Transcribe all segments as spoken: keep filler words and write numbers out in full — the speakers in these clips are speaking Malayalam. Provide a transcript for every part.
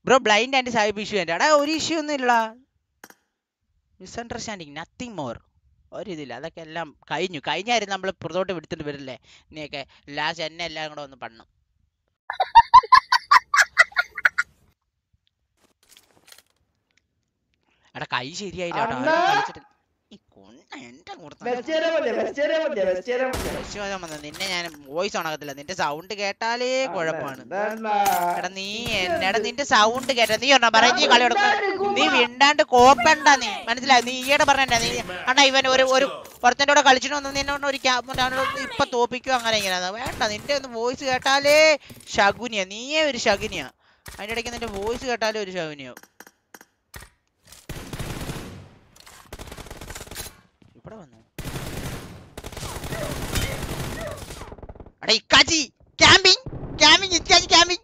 ബ്രോ ബ്ലൈൻഡ് ആൻഡ് സായിപ്പ് ഇഷ്യൂ എൻ്റെ എടാ ഒരു ഇഷ്യൂ ഒന്നും ഇല്ലടാ. Misunderstanding nothing more. ഒരിതില്ല, അതൊക്കെ എല്ലാം കഴിഞ്ഞു. കഴിഞ്ഞായിരുന്നു നമ്മൾ പുറത്തോട്ട് വിടുത്തിട്ട് വരില്ലേ നീയൊക്കെ. ലാസ്റ്റ് എന്നെ എല്ലാം കൂടെ ഒന്ന് പണ്ണും. എടാ കൈ ശരിയായില്ല കേട്ടോ, കളിച്ചിട്ട് നിന്നെ ഞാൻ വോയിസ് ഓണാക്കത്തില്ല. നിന്റെ സൗണ്ട് കേട്ടാലേ കുഴപ്പമാണ്. എടാ നീ എടാ നിന്റെ സൗണ്ട് കേട്ടാ നീ പറഞ്ഞ പറയ നീ കളി കൊടുക്കും. നീ വിണ്ടാണ്ട് കോപ്പണ്ട, നീ മനസ്സിലായി? നീ ഈയിടെ പറഞ്ഞ നീ അണ്ണാ ഇവൻ ഒരു ഒരു പുറത്തിൻ്റെ കൂടെ കളിച്ചിട്ട് വന്ന് നിന്നോണ്ട് ഒരു ഇപ്പൊ തോപ്പിക്കും അങ്ങനെ ഇങ്ങനെ വേണ്ട. നിന്റെ ഒന്ന് വോയിസ് കേട്ടാലേ ശകുനിയ, നീയേ ഒരു ശകുനിയാ. അതിന്റെ ഇടയ്ക്ക് നിന്റെ വോയിസ് കേട്ടാലേ ഒരു ശകുനിയോ. ഇവിടെ വന്നു എടാ ഇക്കാച്ചി ക്യാമ്പിങ് ക്യാമ്പിങ് ഇക്കാച്ചി ക്യാമ്പിങ്.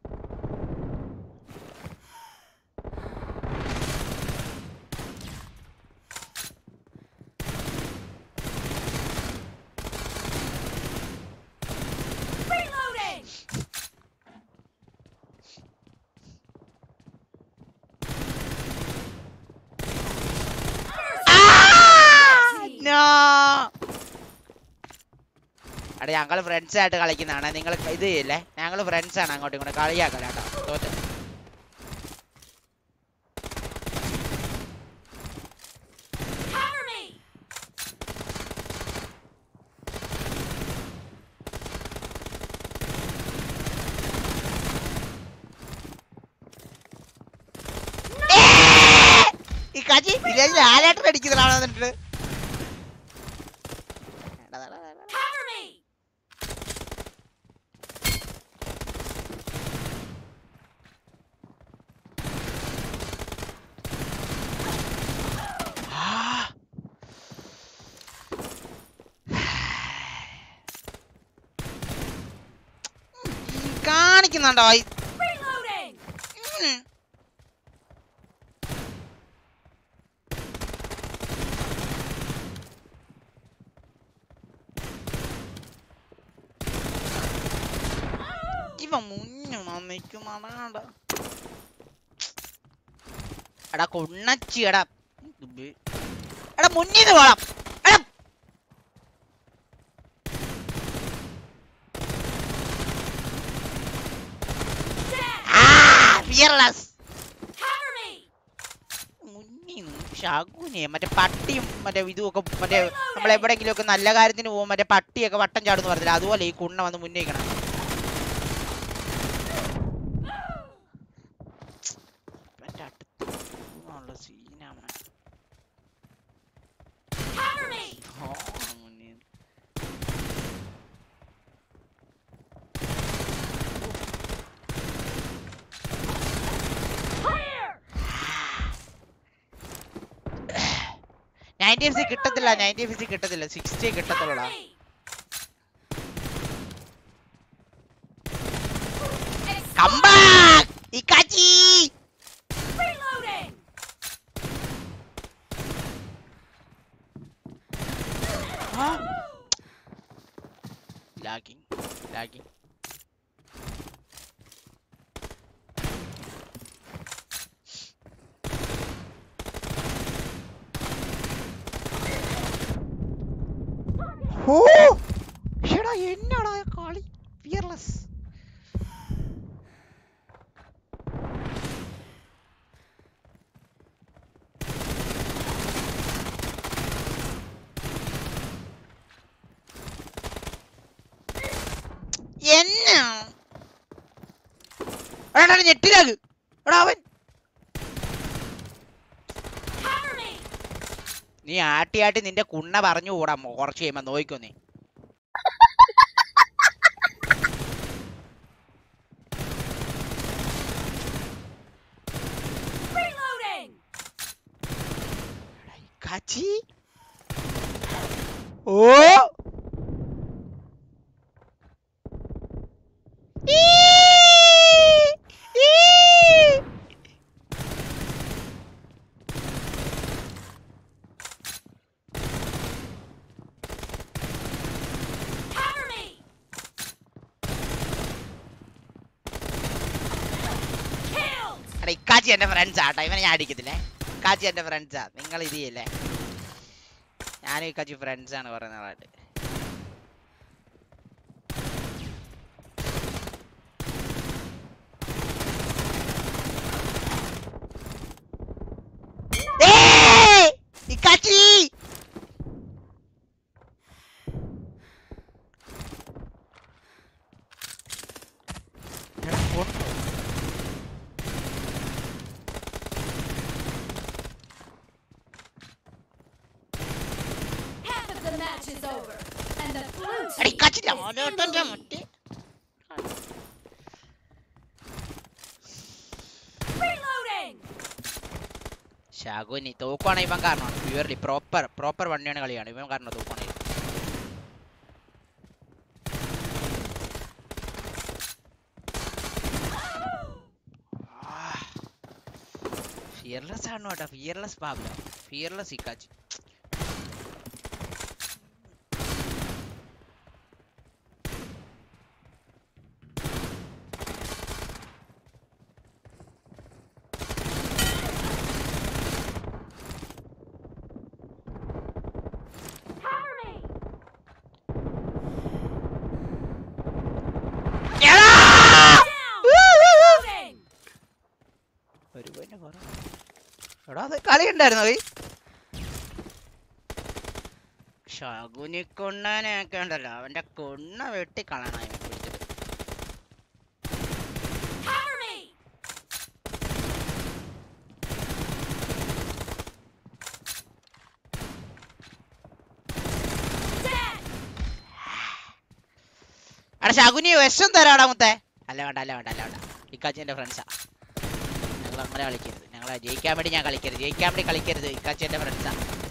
എടാ ഞങ്ങൾ ഫ്രണ്ട്സ് ആയിട്ട് കളിക്കുന്നതാണ്, നിങ്ങൾ ഇത് ചെയ്യില്ലേ? ഞങ്ങൾ ഫ്രണ്ട്സ് ആണ്, അങ്ങോട്ടും ഇങ്ങോട്ടും കളിയാക്കല കേട്ടോ. തോറ്റ് ഈ കാച്ചി വില്ലേജിൽ ആലായിട്ട് അടിക്കുന്നതാണോ എന്നിട്ട്? കാണിക്കുന്നുണ്ടോ? ഇവ മുന്നു മമ്മിക്കുമാടാ. എടാ കൊണ്ണച്ചി എടാ എടാ മുന്നിന്ന് പോണം. ശകുനിയെ മറ്റേ പട്ടിയും മറ്റേ ഇതുമൊക്കെ മറ്റേ നമ്മളെവിടെങ്കിലും ഒക്കെ നല്ല കാര്യത്തിന് പോകും മറ്റേ പട്ടിയൊക്കെ വട്ടം ചാടുന്നു പറഞ്ഞില്ല, അതുപോലെ ഈ കുണ്ണ വന്ന് മുന്നേക്കണം. നയൻറ്റി എഫ് സി കിട്ടത്തില്ല, നയൻറ്റി എഫ് സി കിട്ടത്തില്ല, സിക്സ്റ്റി കിട്ടത്തുള്ളൂ. Come back! Ikachi! Reloading! Huh? Lagging. Lagging. Oh! Shada ennada kali fearless. എന്നാ എടാ ഞെട്ടിലാക് എടാ അവൻ നീ ആട്ടി ആട്ടി നിന്റെ കുണ്ണ പറഞ്ഞു കൂടാ കുറച്ച് കഴിയുമ്പോ നോയിക്കോ നീ. കാച്ചി ഓ ഇക്കാച്ചി എന്റെ ഫ്രണ്ട്സാ കേട്ടോ, ഇവനെ ഞാൻ അടിക്കത്തില്ലേ. ഇക്കാച്ചി എന്റെ ഫ്രണ്ട്സാ, നിങ്ങൾ ഇത് ചെയ്യല്ലേ. ഞാനും ഇക്കാച്ചി ഫ്രണ്ട്സാണ് കുറെ നാളായിട്ട്. ഇക്കാച്ചി ഷാഗുനി തോക്കുവാണ് ഇവൻ കാരണമാണ്. പ്യുവർലി പ്രോപ്പർ പ്രോപ്പർ വണ്ടിയാണ് കളിയാണ് ഇവൻ കാരണം തോക്കുവാണ്. ഫിയർലെസ് ആണ് കേട്ടോ, ഫിയർലെസ് പാബ്ലോ, ഫിയർലെസ് ഇക്കാച്ചി. കളി ഉണ്ടായിരുന്നു ഷാഗുനി കൊണ്ണാനൊക്കെ ഉണ്ടല്ലോ, അവന്റെ കൊണ്ണ വെട്ടി കളയണം അതിനെ പിടിച്ചിട്ട്. അവിടെ ഷാഗുനി വിഷം തരാടാ മുത്തേ. അല്ല വേണ്ട അല്ല വേണ്ട അല്ല വേണ്ട ഇക്കാച്ചി എന്റെ ഫ്രണ്ട്സാ, ഞങ്ങൾ അങ്ങനെ കളിക്കരുത്. ഞങ്ങളെ ജയിക്കാൻ വേണ്ടി ഞാൻ കളിക്കരുത്, ജയിക്കാൻ വേണ്ടി കളിക്കരുത്. ഇക്കാച്ചി എന്റെ ഫ്രണ്ട്സാ.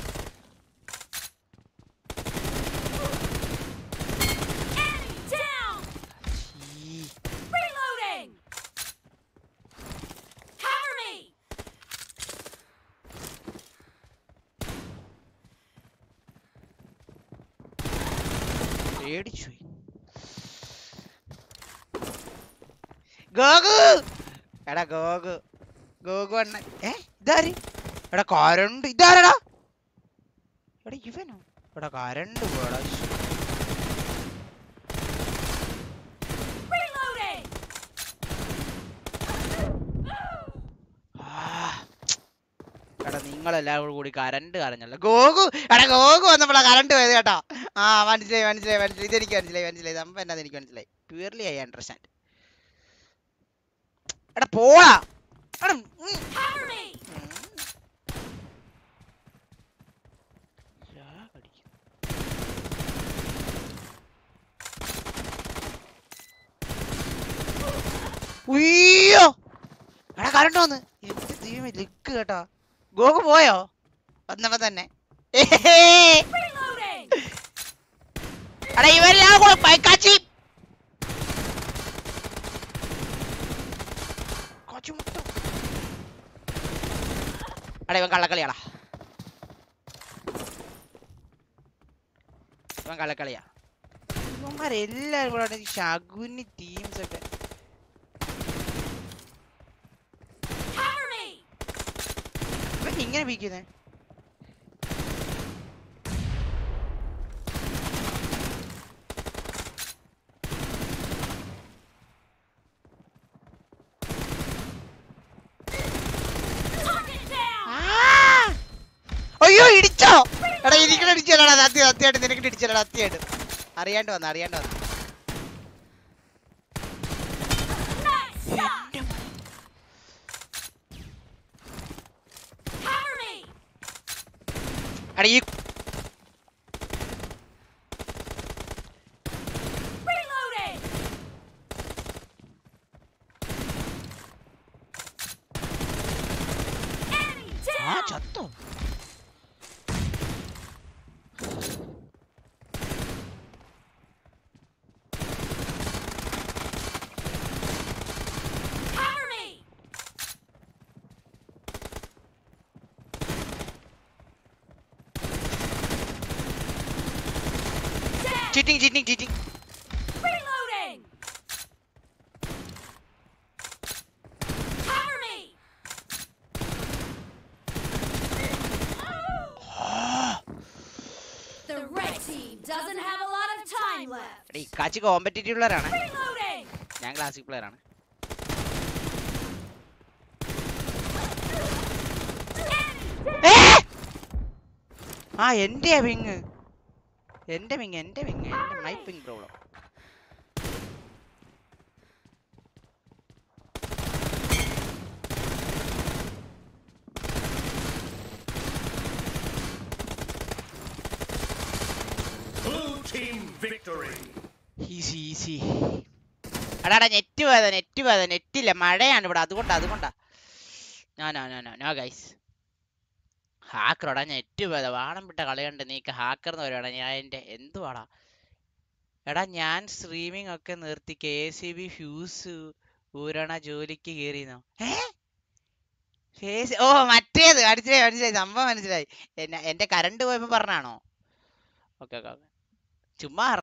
പേടിച്ചു ഗോഗു. എടാ ഗോഗു ഗോഗു അണ്ണ. ഏ ഇതാര്? എടാ കരണ്ട് ഇതാരടാ? എടാ ഇവനോ? എടാ കരണ്ട് പോടാ. എടാ നിങ്ങളെല്ലാവരും കൂടി കരണ്ട് കളഞ്ഞല്ലോ. ഗോഗു എടാ ഗോഗു വന്നപ്പോഴാ കരണ്ട് പോയത് കേട്ടോ. ആ മനസ്സിലായി മനസ്സിലായി മനസ്സിലായി ഇതെനിക്ക് മനസ്സിലായി മനസ്സിലായി സംഭവം എന്നാന്ന് എനിക്ക് മനസ്സിലായി. Purely I understand. എടാ പോടാ. ഉയ്യോ എടാ കരണ്ട് വന്ന് ലിക്ക് കേട്ടോ. ഗോഗു പോയോ വന്നപ്പോ തന്നെ? എടാ ഇവരെല്ലാം കൂടെ പൈക്കാച്ചി എടാ ഇവൻ കള്ളക്കളിയാടാ, ഇവൻ കള്ളക്കളിയാ. ഇവന്മാരെല്ലാരും കൂടെ ഷാഗുനി ടീംസ് ഒക്കെ. ഇവൻ ഇങ്ങനെ പീക്കുന്നേ. അയ്യോ ഇടിച്ചോ? എടാ എനിക്കിടെ ഇടിച്ചല്ലടാ, സത്യം സത്യമായിട്ട് നിനക്കിട്ട് ഇടിച്ചല്ലടാ, സത്യമായിട്ട് അറിയാണ്ട് വന്ന അറിയാണ്ട് വന്ന. എടാ ഈ ആ ചത്തോ? Cheating, cheating, cheating. Reloading. Cover me. ഇക്കാച്ചി കോമ്പറ്റീറ്റീവ് പ്ലെയർ ആണ്, ഞാൻ ക്ലാസിക് പ്ലെയർ ആണ്. ആ എന്റെ വിങ് എന്റെ വിങ് എന്റെ വിങ് എന്റെ my ping problem. Easy easy. അടാടാ നെറ്റ് പോയതാ നെറ്റ് പോയതാ നെറ്റില്ല, മഴയാണ് ഇവിടെ, അതുകൊണ്ടാ അതുകൊണ്ടാ. No no no no no guys. ഹാക്കറോടാ നെറ്റ് പോയതാ, വാണം വിട്ട കളിയുണ്ട് നീക്ക് ഹാക്കർ എന്ന് പറയുവാടാ. ഞാൻ എൻ്റെ എന്തുവാടാ എടാ, ഞാൻ സ്ട്രീമിംഗ് ഒക്കെ നിർത്തി കെ സി ബി ഫ്യൂസ് ഊരണ ജോലിക്ക് കയറിയെന്നോ. ഏ ഓ മറ്റേത് മനസ്സിലായി മനസ്സിലായി സംഭവം മനസ്സിലായി. എന്നെ എന്റെ കറണ്ട് പോയപ്പോ പറഞ്ഞാണോ? ഓക്കെ ഓക്കെ ചുമ്മാ